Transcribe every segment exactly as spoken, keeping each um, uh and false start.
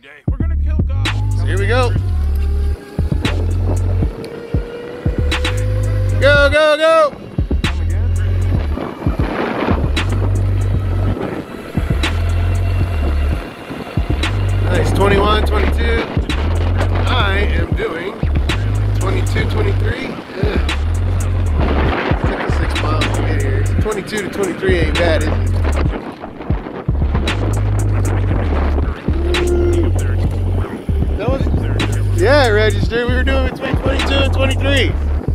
day. We're gonna kill God. So here we go. Go, go, go! Come again? Nice, twenty-one, twenty-two. I am doing twenty-two, twenty-three. Yeah. Took us six miles to get here. So twenty-two to twenty-three ain't bad, is it? That was, yeah, registered. We were doing between twenty-two and twenty-three.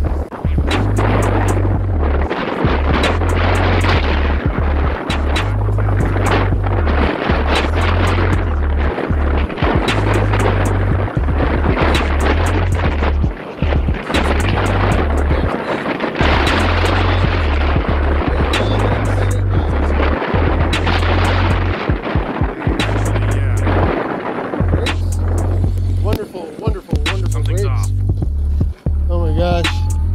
Wonderful, wonderful, wonderful Something's grapes. off. Oh my gosh.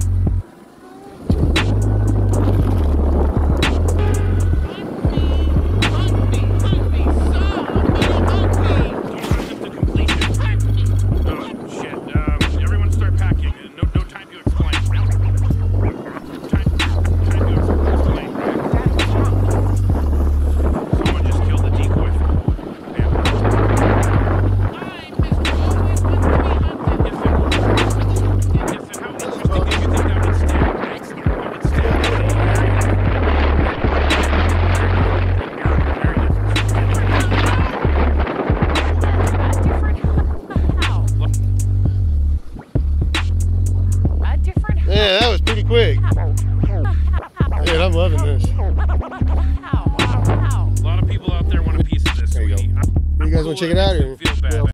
Yeah, that was pretty quick. Dude, I'm loving this. A lot of people out there want a piece of this. There you go. sweetie. I'm- You I'm guys cool want to check with it out? this. Or? Feel